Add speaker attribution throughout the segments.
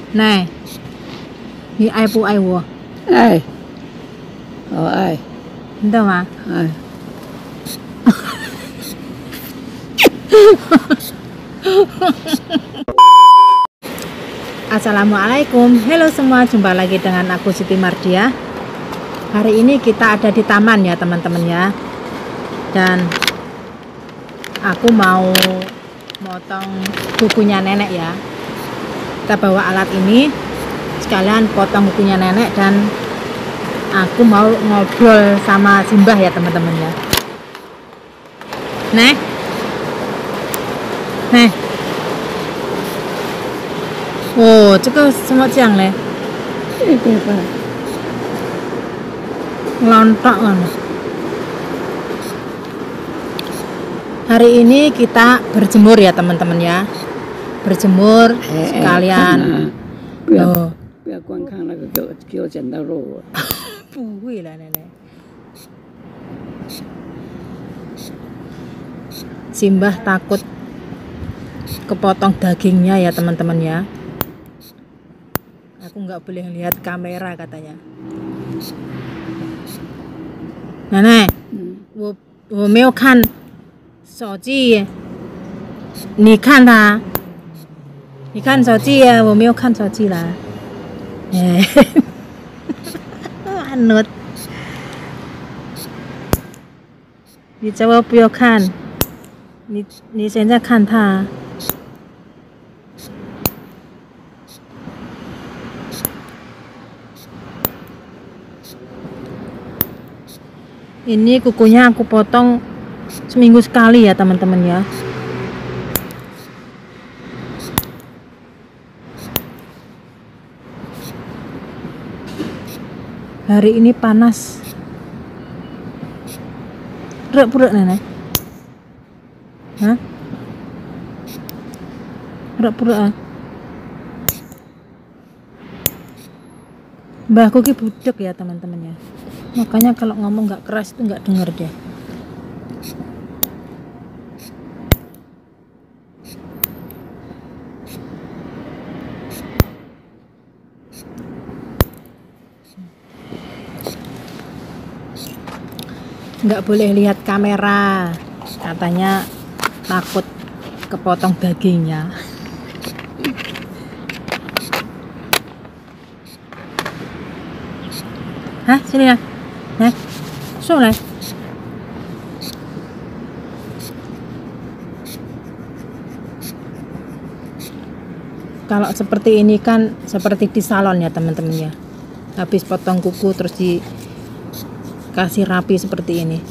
Speaker 1: này你爱不爱我？
Speaker 2: 爱，好爱，
Speaker 1: 你知道吗？
Speaker 2: 爱。
Speaker 1: Assalamualaikum, halo semua, jumpa lagi dengan aku Siti Mardia. Hari ini kita ada di taman ya teman-teman ya. Dan aku mau motong kukunya nenek ya. Kita bawa alat ini sekalian potong kukunya nenek, dan aku mau ngobrol sama Simbah ya teman-teman ya. Nek, nek. 哦，这个怎么讲呢？
Speaker 2: 这个吧，
Speaker 1: Lontok kan. Hari ini kita berjemur ya teman-teman ya. Berjemur sekalian.
Speaker 2: 不要、
Speaker 1: 哦，
Speaker 2: 不要观看那个，给我剪到肉啊！
Speaker 1: 不会啦nenek. Simbah takut kepotong dagingnya ya teman-teman ya. Aku nggak boleh lihat kamera katanya. Nenek, 我没有看手机，你看他，你看手机呀，我没有看手机啦。哎，anut，你叫我不要看，你现在看他。Ini kukunya aku potong seminggu sekali ya teman-teman ya. Hari ini panas. Pura-pura nenek. Hah? Pura-pura. Mbahku ki budek ya teman-teman ya. Makanya kalau ngomong nggak keras itu nggak denger dia. Nggak boleh lihat kamera, katanya takut kepotong dagingnya. Hah, sini ya. Nah, soleh. Kalau seperti ini kan seperti di salon ya teman-teman ya. Habis potong kuku terus dikasih rapi seperti ini.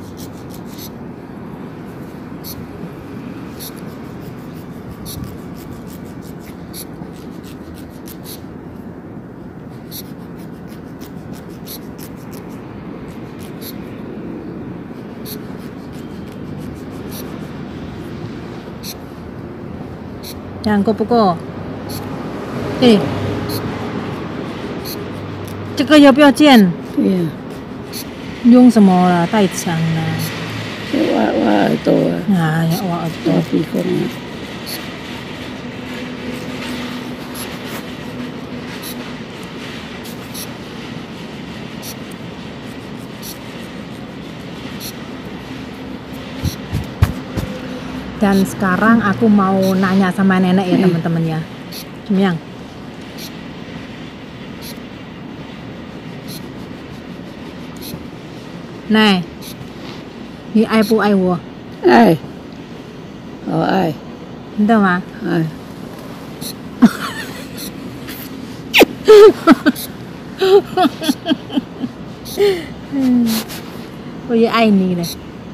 Speaker 1: Jangan pukul. Eh, 这个要不要剪？
Speaker 2: 对呀、
Speaker 1: 用什么了？太长了。
Speaker 2: 挖耳朵啊，
Speaker 1: 哎呀，我耳朵
Speaker 2: 挖鼻孔啊。
Speaker 1: Dan sekarang aku mau nanya sama nenek ya teman-teman ya. Cemyang. Này, 你爱不爱我？
Speaker 2: 爱，好爱，
Speaker 1: 你知道吗？
Speaker 2: 爱。
Speaker 1: 我也爱你呢。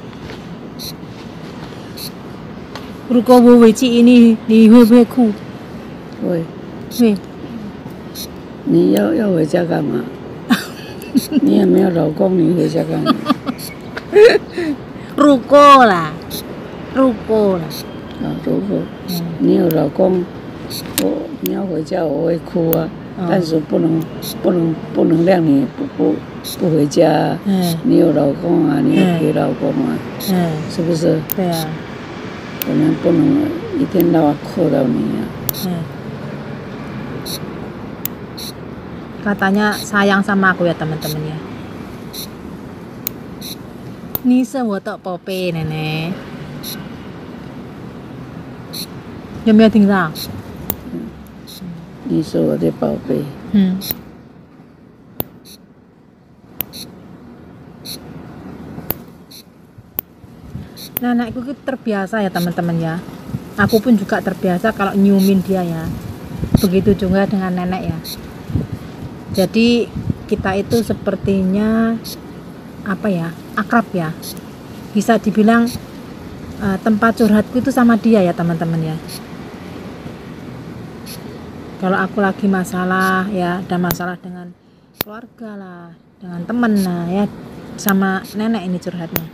Speaker 1: 如果我回去你，你会不会哭？
Speaker 2: 会，
Speaker 1: 会。
Speaker 2: 你要回家干嘛？你也没有老公，你回家干嘛？
Speaker 1: 如果啦，如果啦。
Speaker 2: 啊，如果你有老公，你要回家，我会哭啊。但是不能让你不回家啊。你有老公啊，你要陪老公啊。是不是？
Speaker 1: 对啊。
Speaker 2: 我们不能一天到晚扣到你啊。
Speaker 1: katanya sayang sama aku ya teman-teman ya. Nisa wotok pope nenek. Có没有听到？
Speaker 2: 你是我的宝贝。
Speaker 1: Nenekku itu terbiasa ya teman-teman ya. Aku pun juga terbiasa kalau nyiumin dia ya. Begitu juga dengan nenek ya. Jadi kita itu sepertinya apa ya, akrab ya. Bisa dibilang tempat curhatku itu sama dia ya teman-teman ya. Kalau aku lagi masalah ya, ada masalah dengan keluarga lah, dengan temen lah ya, sama nenek ini curhatnya.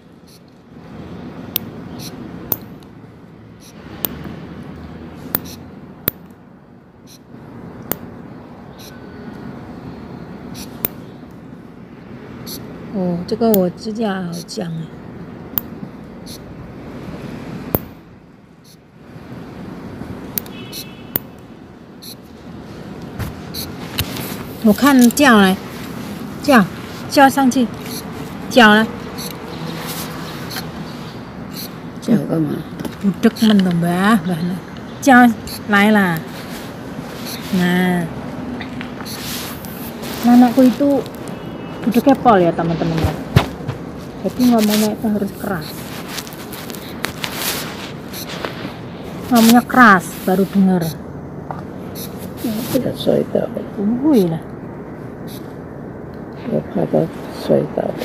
Speaker 1: 哦，这个我指甲好僵哎。我看叫来，叫上去，叫来。
Speaker 2: 叫干嘛
Speaker 1: ？Budek men to mbah, mbah.叫来lah. Nah, anakku itu budeknya pol ya teman-teman ya. Jadi ngomongnya itu harus keras. Ngomongnya keras baru dengar.
Speaker 2: Tidak 摔倒了，
Speaker 1: 不会了。
Speaker 2: 我怕他摔倒了。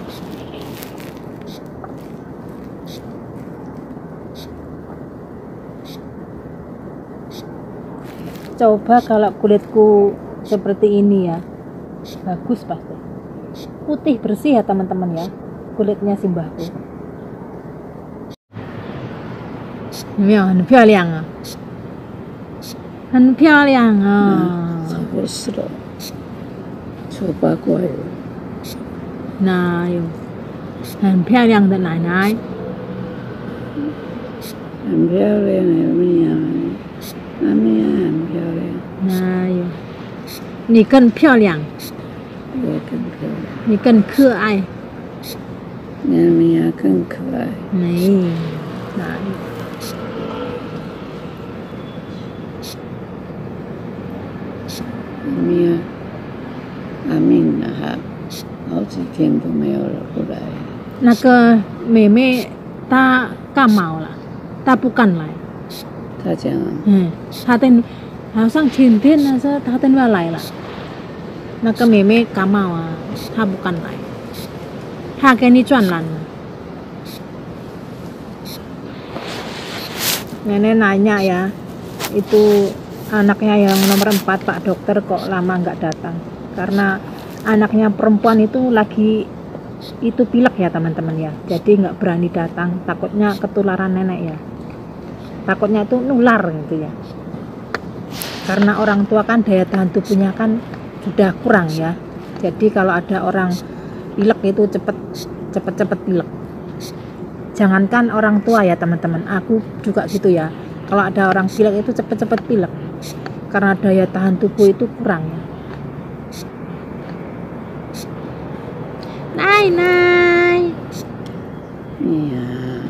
Speaker 1: Coba kalau kulitku seperti ini ya, bagus pasti. Putih bersih ya teman-teman ya, kulitnya simbahku. 有没有很漂亮啊？很漂亮啊！
Speaker 2: 不是了，丑八怪了。
Speaker 1: 哪有？很漂亮的奶奶。
Speaker 2: 很漂亮的咪呀，咪呀很漂亮。
Speaker 1: 哪有？你更漂亮。
Speaker 2: 我更漂亮。
Speaker 1: 你更可爱。
Speaker 2: 咪呀更可爱。
Speaker 1: 没，哪有？
Speaker 2: 咪呀，阿敏啊，好几天都没有了，不来。
Speaker 1: 那个妹妹她感冒了，她不敢来。
Speaker 2: 他讲啊，
Speaker 1: 她等好像前天呢，说她等要来了。那个妹妹感冒啊，她不敢来。她给你传染了。Nenek nanya ya, itu anaknya yang nomor 4 Pak Dokter kok lama nggak datang, karena anaknya perempuan itu lagi itu pilek ya teman-teman ya, jadi nggak berani datang, takutnya ketularan nenek ya, takutnya itu nular gitu ya, karena orang tua kan daya tahan tubuhnya kan sudah kurang ya, jadi kalau ada orang pilek itu cepet pilek. Jangankan orang tua ya teman-teman, aku juga gitu ya, kalau ada orang pilek itu cepet pilek karena daya tahan tubuh itu kurang ya. Nai.
Speaker 2: Iya.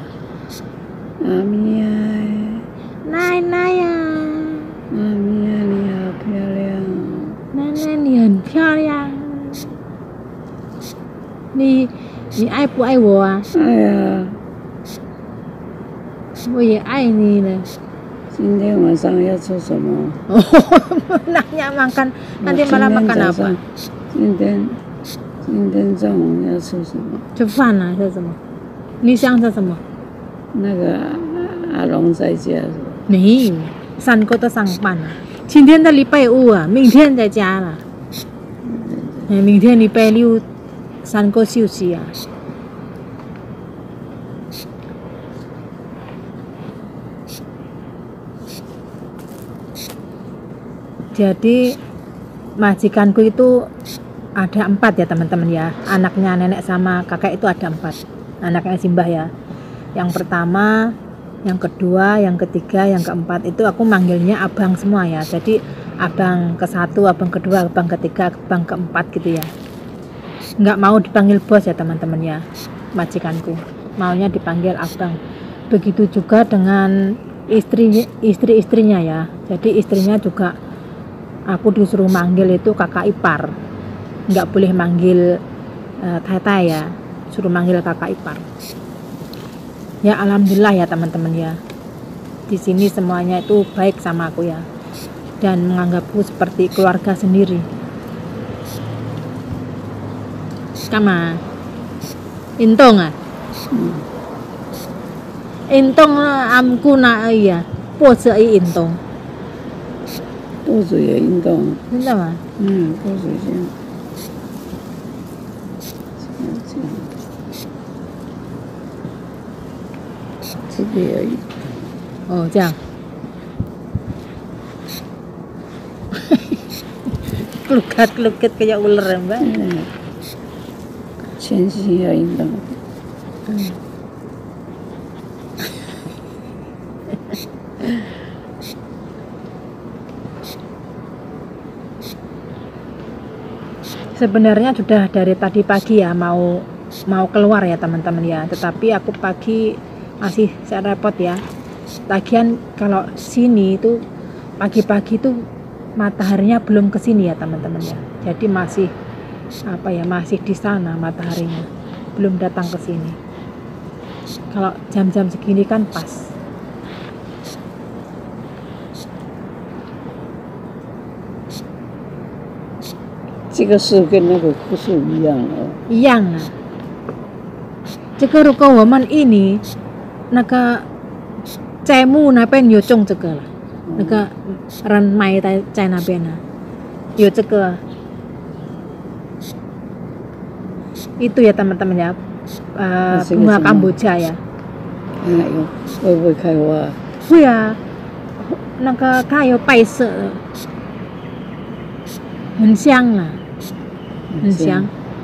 Speaker 2: Amia.
Speaker 1: Nai呀。
Speaker 2: Amia 你好漂亮。
Speaker 1: 奶奶你很漂亮。你爱不爱我啊？
Speaker 2: 爱呀。
Speaker 1: 我也爱你呢。
Speaker 2: 今天晚上要吃什么
Speaker 1: ？Nanya makan, nanti malam makan apa？
Speaker 2: 今天中午要吃什么？
Speaker 1: 吃饭啊，吃什么？你想吃什么？
Speaker 2: 那个阿龙在家是吧？
Speaker 1: 没，3个都上班了。今天的礼拜5啊，明天在家了。明天礼拜63个休息啊。Jadi majikanku itu ada 4 ya teman-teman ya, anaknya nenek sama kakek itu ada 4, anaknya Simbah ya. Yang pertama, yang kedua, yang ketiga, yang keempat itu aku manggilnya abang semua ya. Jadi abang ke-1, abang ke-2, abang ke-3, abang ke-4 gitu ya. Nggak mau dipanggil bos ya teman-teman ya, majikanku maunya dipanggil abang. Begitu juga dengan istri-istrinya ya. Jadi istrinya juga aku disuruh manggil itu kakak ipar, nggak boleh manggil tete ya, suruh manggil kakak ipar. Ya alhamdulillah ya teman-teman ya, di sini semuanya itu baik sama aku ya, dan menganggapku seperti keluarga sendiri. Kama intong intong amku na iya pose intong
Speaker 2: 多水也运动，
Speaker 1: 真的吗？
Speaker 2: 多水先，这样，这个也运动，
Speaker 1: 哦，这样。Kelukat kayak ular ya mbak.
Speaker 2: 前膝也运动。
Speaker 1: Sebenarnya sudah dari tadi pagi ya mau keluar ya teman-teman ya, tetapi aku pagi masih saya repot ya. Lagian kalau sini itu pagi-pagi itu mataharinya belum ke sini ya teman-teman ya. Jadi masih masih di sana mataharinya, belum datang ke sini. Kalau jam-jam segini kan pas.
Speaker 2: 这个树跟那个枯树一样哦。
Speaker 1: 一样啊。这个如果我们印尼那个在木那边有种这个了，那个人卖在那边呢，有这个。Itu ya teman-teman ya, bunga kamboja ya.
Speaker 2: 会不会开花？
Speaker 1: 会啊，那个它有白色的，很香啊。很香。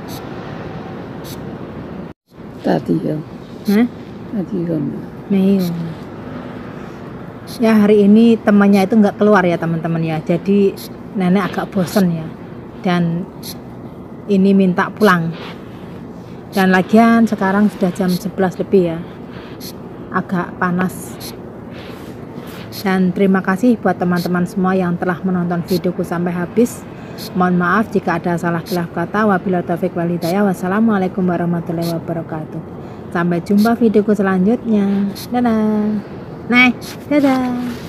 Speaker 2: 大地哦。大地有吗？
Speaker 1: 没有。Ya hari ini temannya itu nggak keluar ya teman-teman ya. Jadi nenek agak bosen ya. Dan ini minta pulang. Dan lagian sekarang sudah jam 11 lebih ya. Agak panas. Dan terima kasih buat teman-teman semua yang telah menonton videoku sampai habis. Mohon maaf jika ada salah khilaf kata. Wabillahi taufiq wal hidayah. Wassalamualaikum warahmatullahi wabarakatuh. Sampai jumpa videoku selanjutnya. Dadah. Dadah.